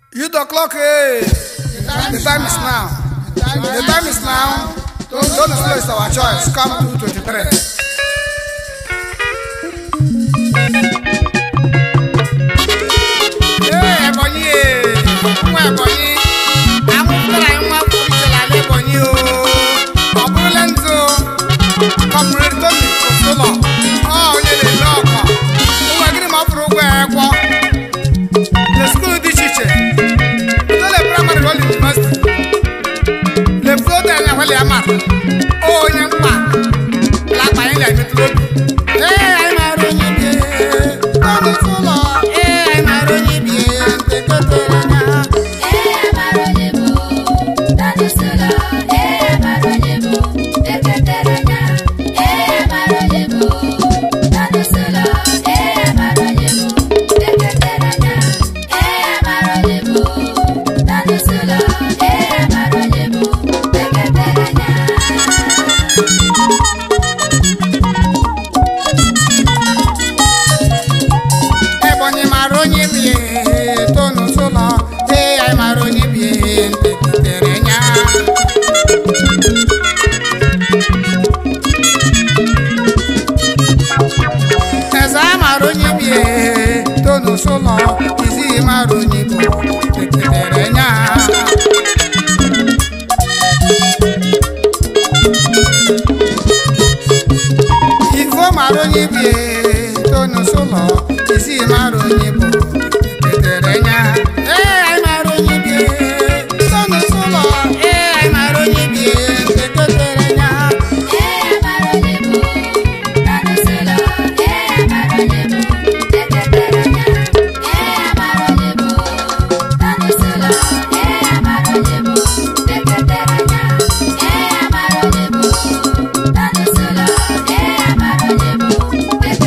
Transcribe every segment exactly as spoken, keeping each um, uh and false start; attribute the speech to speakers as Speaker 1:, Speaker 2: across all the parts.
Speaker 1: Youth o'clock, hey. The time is now. The time is now. Don't slow is our choice. Come to twenty-three. Hey, Ebonyi, nwa Ebonyi. Amụtara nwa kwuchala n'Ebonyi o. Ọ bụrụla nzo. Comrade Tony Osolo. Ọ onye na-ele ọkọ. Ụwa gịnị ma ọ bụrụ ụgwọ ekwo. The school dị iche iche. The primary role university. The floater and the Amar. Oh, young man. Like my English metro. Hey, I'm a running beer. I'm a solo. Hey, I'm a running beer. Take a turn.
Speaker 2: Hey, I'm a running beer. That's a solo. Hey, I'm a running beer. Take a turn. Hey, I'm a running beer. That's a solo. Hey, I'm a running beer. Take a turn. Hey, I'm a running beer. That's a solo. Hey, I'm a running beer. Take a turn.
Speaker 1: Ebonyi maronye bie, Tony Osolo. Hey, I'm maronye bie, Terenya. Eza maronye bie, Tony Osolo. Izi maronye bie, Terenya. Ifo maronye bie, Tony Osolo. Isi maronye bie, Terenya. Hey, I'm maronye bie, Tony Osolo. Hey, I'm maronye bie, Terenya.
Speaker 2: Hey, I'm a running beer. That's a solo. Hey, I'm a running beer. Take a turn. Hey, I'm a running beer. That's a solo. Hey, I'm a running beer. Take a turn. Hey, I'm a running beer. That's a solo. Hey, I'm a running beer. Take a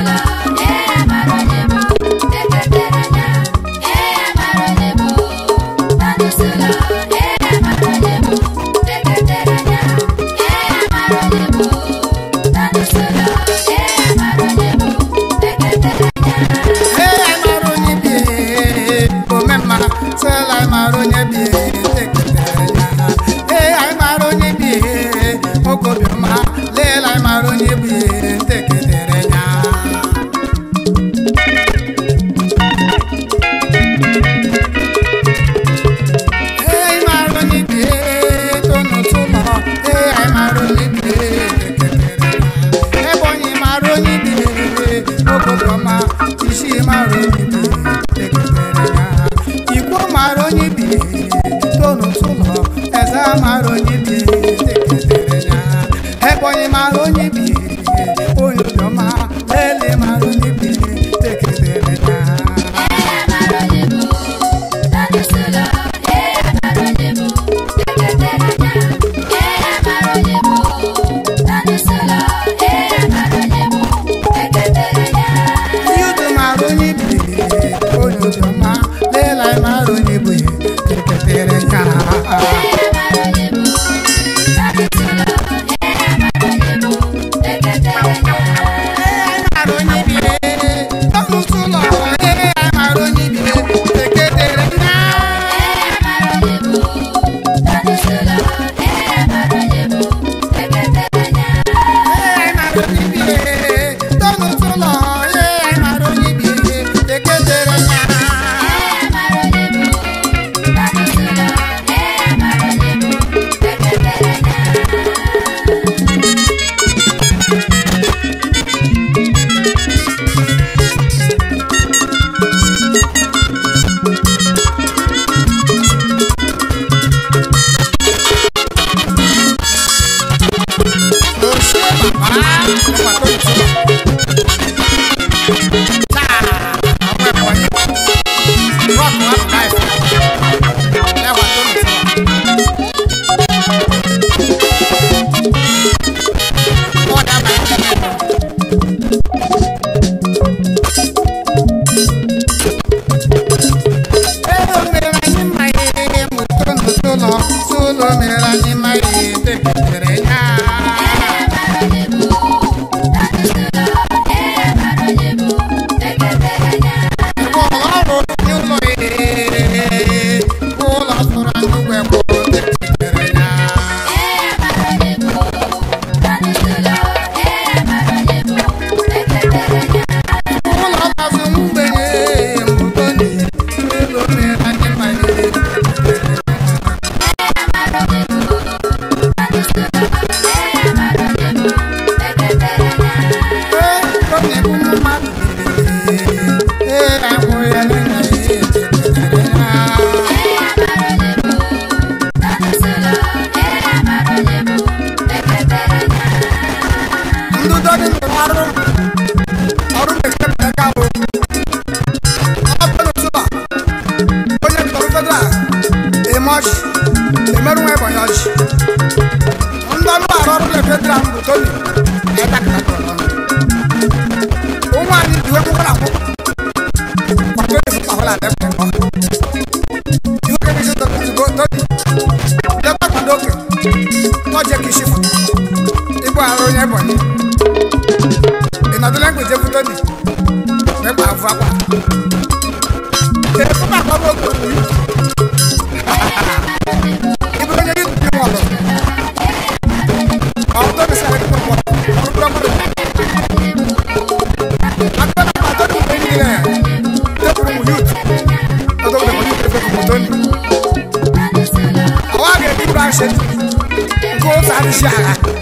Speaker 1: Go to the